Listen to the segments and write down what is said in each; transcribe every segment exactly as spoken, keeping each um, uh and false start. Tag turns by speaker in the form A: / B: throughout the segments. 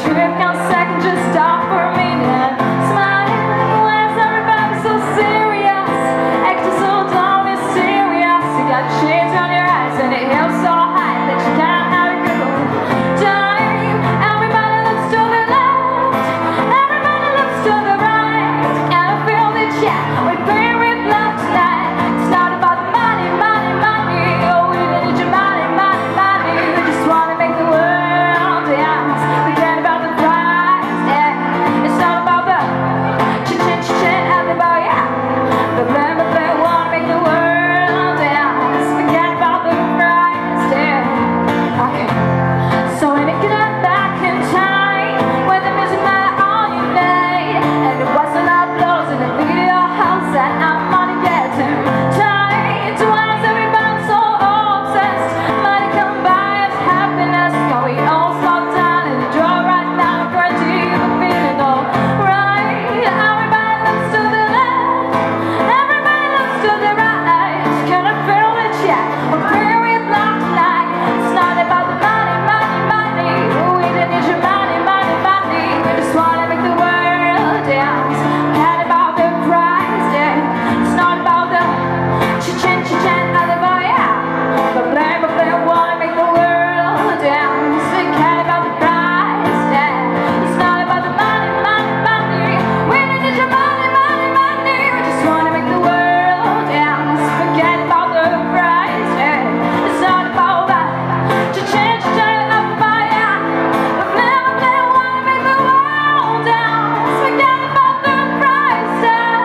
A: trip count second, just stop for a minute. Smile, why is everybody so serious? Acting so dumb, mysterious. You got shades on your eyes and it held so high that you can't have a good time. Everybody looks to the left, everybody looks to the right. And I feel the chat, we play with love tonight. It's not about the money, money, money. Oh, we don't need your money, money, money. We just wanna make the world dance. Forget about the price, yeah. It's not about the cha-chin, cha-chin, everybody, yeah. The plan, the plan, wanna make the world dance. Forget about the price, yeah. Okay, so when it get back in time, when the music matter all you need, and it wasn't uploads in the video house that I'm money getting tight. To why is everybody so obsessed? Money come by as happiness. Can we all slow down and draw right now for a deeper feeling? Alright, everybody looks to the left, everybody looks to the right. Can I feel it yet? We're very black tonight. It's not about the money, money, money. We don't need your money, money, money. We just wanna make the world dance. Forget about the price, yeah. It's not about the cha-chin, cha-chin, everybody, yeah. The blame, the blame, wanna make the world dance. Forget about the price, yeah. It's not about the money, money, money. We don't need your money, money, money. We just wanna make the world dance. Forget about the price, yeah. It's not about that cha-chin, cha-chin, everybody, yeah. The blame, the blame, wanna make the world dance. Forget about the price, yeah.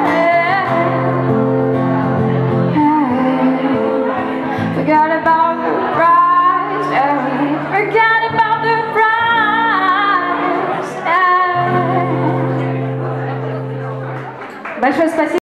A: Forget about the price, yeah. Forget about the price, yeah. Большое спасибо.